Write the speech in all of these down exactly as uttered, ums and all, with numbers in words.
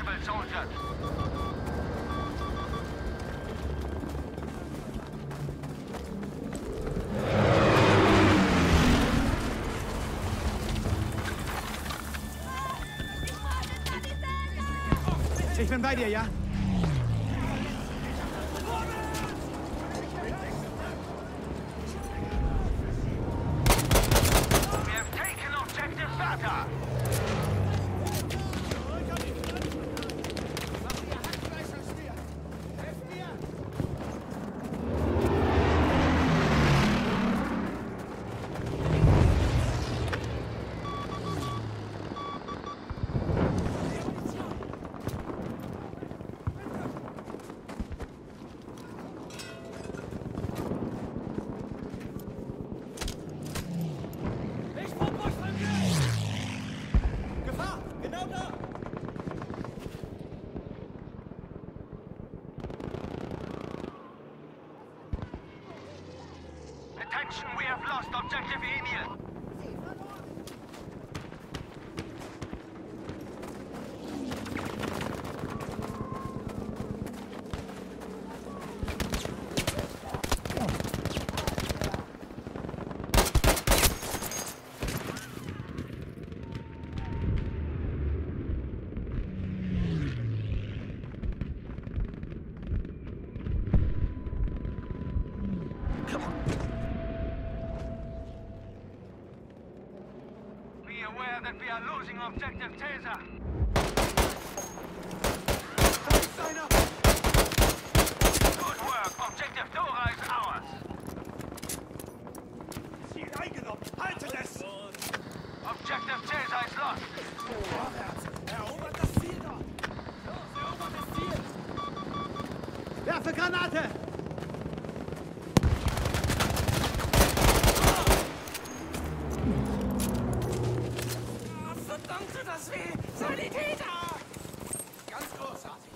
possible soldiers. Ich bin bei dir, ja? We have taken objective Bata. Attention, we have lost objective Emil. Aware that we are losing objective Taser. Good work. Objective Dora is ours. Ziel eingenommen. Haltet es! Objective Taser is lost. Erobert das Ziel da! Los, erobert das Ziel! Werfe Granate! Das weh! Sanitäter! Ganz großartig.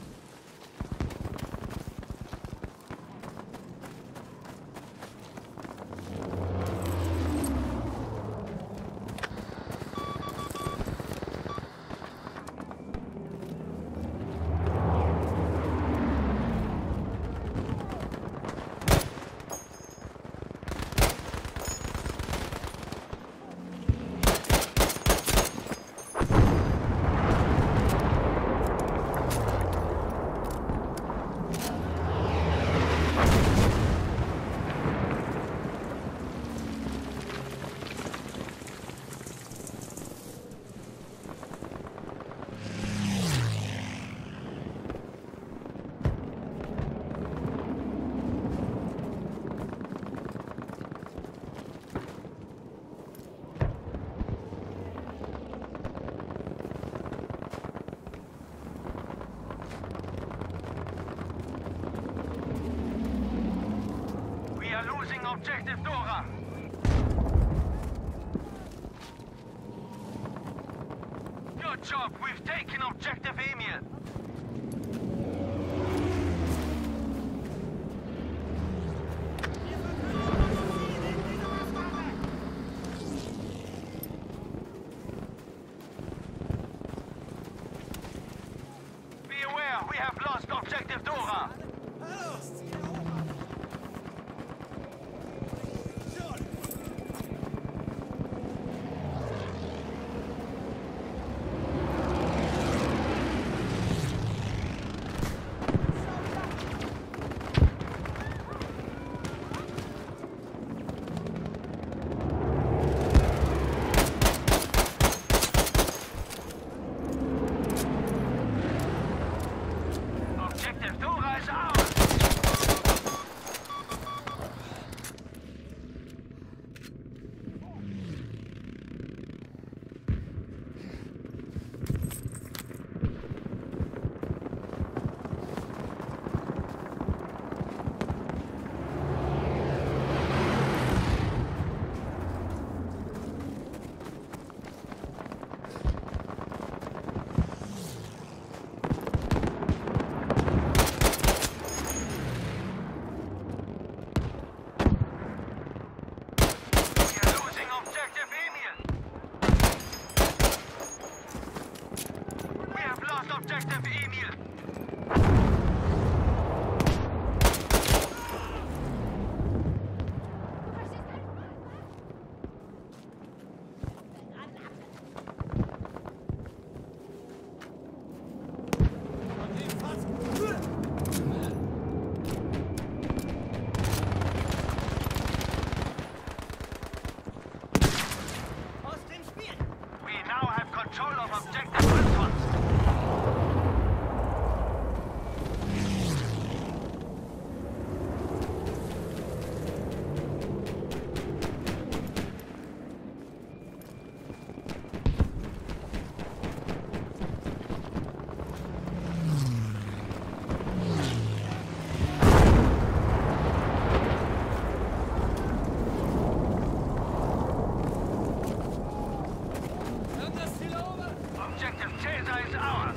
Losing objective Dora. Good job. We've taken objective Emil. Be aware, we have lost objective Dora. objective Emil. We now have control of objective Anton. Objective Caesar is ours.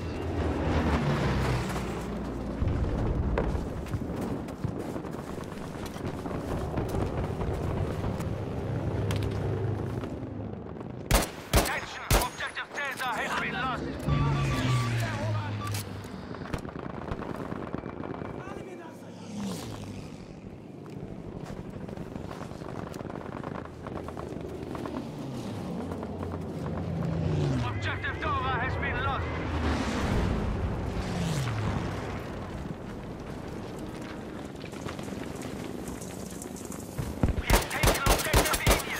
Attention! Objective Caesar has been lost. Objective Dora has been lost. We have taken objective Emil.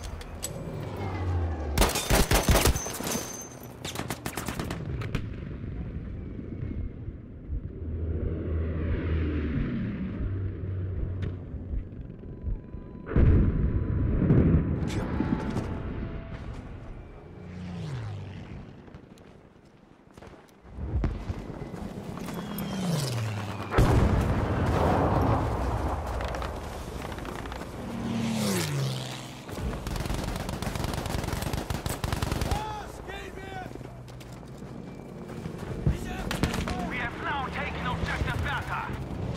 We have now taken objective Bertha.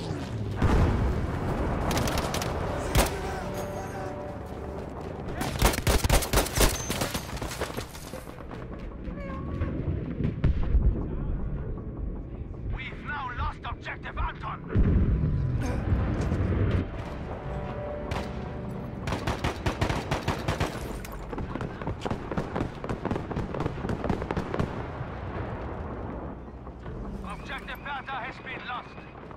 We've now lost objective Anton. Objective Bertha has been lost.